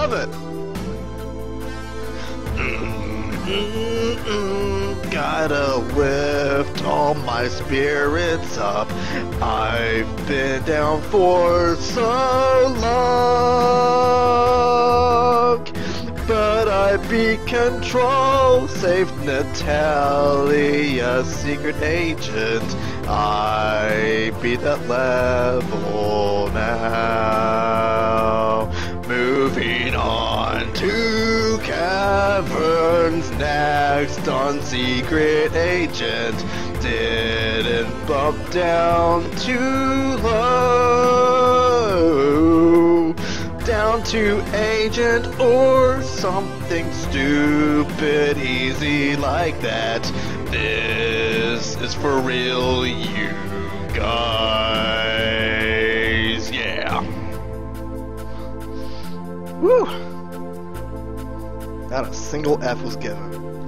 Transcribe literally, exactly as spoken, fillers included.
love it. Mm-mm-mm, gotta lift all my spirits up. I've been down for so long, but I beat Control, saved Natalia, secret agent. I beat that level now. Moving on to Caverns next on Secret Agent. Didn't bump down too low. Down to Agent or something stupid easy like that. This is for real, you guys. Yeah. Woo! Not a single F was given.